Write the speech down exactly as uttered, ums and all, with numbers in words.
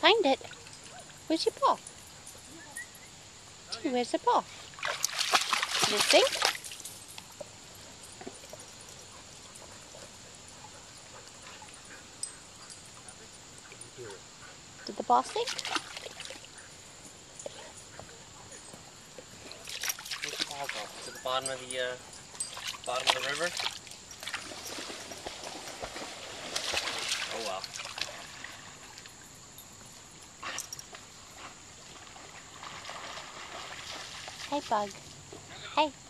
find it. Where's your paw? Where's the paw? Did it sink? Did the paw sink? Where's the paw go? To the bottom of the uh, bottom of the river? Oh well. Hey, bug. Hey.